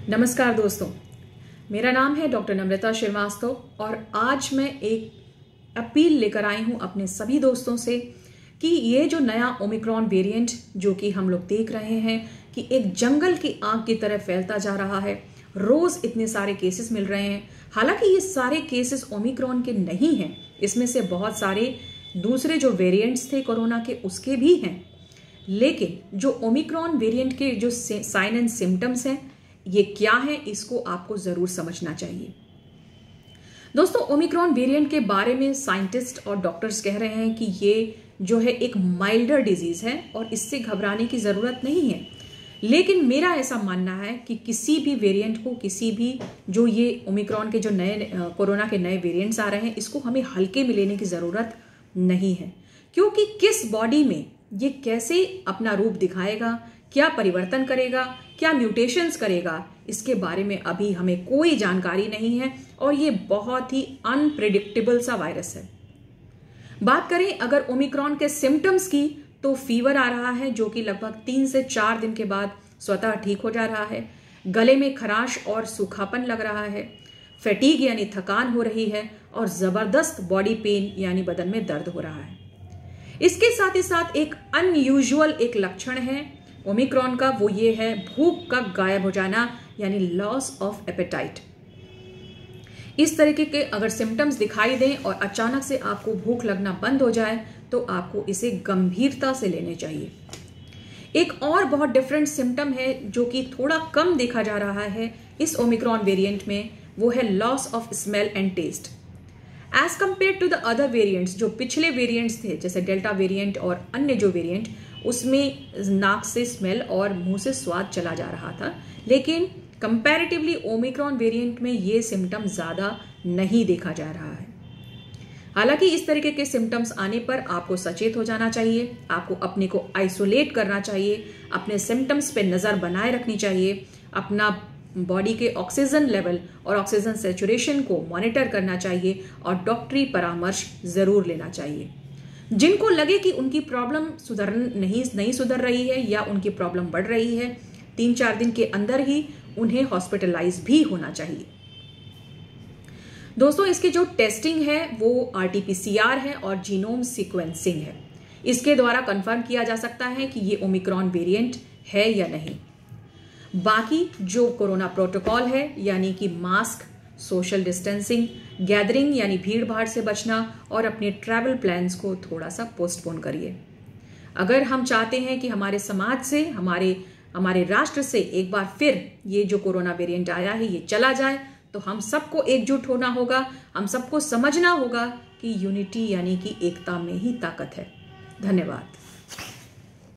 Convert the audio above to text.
नमस्कार दोस्तों, मेरा नाम है डॉक्टर नम्रता श्रीवास्तव और आज मैं एक अपील लेकर आई हूं अपने सभी दोस्तों से कि ये जो नया ओमिक्रॉन वेरिएंट जो कि हम लोग देख रहे हैं कि एक जंगल की आग की तरह फैलता जा रहा है। रोज इतने सारे केसेस मिल रहे हैं। हालांकि ये सारे केसेस ओमिक्रॉन के नहीं हैं, इसमें से बहुत सारे दूसरे जो वेरिएंट्स थे कोरोना के उसके भी हैं, लेकिन जो ओमिक्रॉन वेरिएंट के जो साइन एंड सिम्टम्स हैं ये क्या है, इसको आपको जरूर समझना चाहिए। दोस्तों, ओमिक्रॉन वेरिएंट के बारे में साइंटिस्ट और डॉक्टर्स कह रहे हैं कि ये जो है एक माइल्डर डिजीज है और इससे घबराने की जरूरत नहीं है। लेकिन मेरा ऐसा मानना है कि किसी भी वेरिएंट को, किसी भी जो ये ओमिक्रॉन के जो नए कोरोना के नए वेरिएंट्स आ रहे हैं, इसको हमें हल्के में लेने की जरूरत नहीं है, क्योंकि किस बॉडी में ये कैसे अपना रूप दिखाएगा, क्या परिवर्तन करेगा, क्या म्यूटेशंस करेगा, इसके बारे में अभी हमें कोई जानकारी नहीं है और ये बहुत ही अनप्रेडिक्टेबल सा वायरस है। बात करें अगर ओमिक्रॉन के सिम्टम्स की, तो फीवर आ रहा है जो कि लगभग 3 से 4 दिन के बाद स्वतः ठीक हो जा रहा है। गले में खराश और सूखापन लग रहा है, फैटीग यानी थकान हो रही है और जबरदस्त बॉडी पेन यानी बदन में दर्द हो रहा है। इसके साथ ही साथ एक अनयूजुअल एक लक्षण है ओमिक्रॉन का, वो ये है भूख का गायब हो जाना यानी लॉस ऑफ एपेटाइट। इस तरीके के अगर सिम्टम्स दिखाई दें और अचानक से आपको भूख लगना बंद हो जाए तो आपको इसे गंभीरता से लेने चाहिए। एक और बहुत डिफरेंट सिम्टम है जो कि थोड़ा कम देखा जा रहा है इस ओमिक्रॉन वेरिएंट में, वो है loss of smell and taste. As compare to the other variants, जो पिछले वेरिएंट्स थे जैसे डेल्टा वेरिएंट और अन्य जो वेरिएंट, उसमें नाक से स्मेल और मुंह से स्वाद चला जा रहा था, लेकिन कंपैरेटिवली ओमिक्रॉन वेरिएंट में ये सिम्टम ज्यादा नहीं देखा जा रहा है। हालांकि इस तरीके के सिम्टम्स आने पर आपको सचेत हो जाना चाहिए, आपको अपने को आइसोलेट करना चाहिए, अपने सिम्टम्स पे नजर बनाए रखनी चाहिए, अपना बॉडी के ऑक्सीजन लेवल और ऑक्सीजन सैचुरेशन को मॉनिटर करना चाहिए और डॉक्टरी परामर्श जरूर लेना चाहिए। जिनको लगे कि उनकी प्रॉब्लम नहीं सुधर रही है या उनकी प्रॉब्लम बढ़ रही है, 3-4 दिन के अंदर ही उन्हें हॉस्पिटलाइज भी होना चाहिए। दोस्तों, इसकी जो टेस्टिंग है वो RT-PCR है और जीनोम सीक्वेंसिंग है। इसके द्वारा कंफर्म किया जा सकता है कि ये ओमिक्रॉन वेरिएंट है या नहीं। बाकी जो कोरोना प्रोटोकॉल है यानी कि मास्क, सोशल डिस्टेंसिंग, गैदरिंग यानी भीड़ भाड़ से बचना और अपने ट्रैवल प्लान्स को थोड़ा सा पोस्टपोन करिए। अगर हम चाहते हैं कि हमारे समाज से, हमारे राष्ट्र से एक बार फिर ये जो कोरोना वेरिएंट आया है ये चला जाए, तो हम सबको एकजुट होना होगा, हम सबको समझना होगा कि यूनिटी यानी कि एकता में ही ताकत है। धन्यवाद।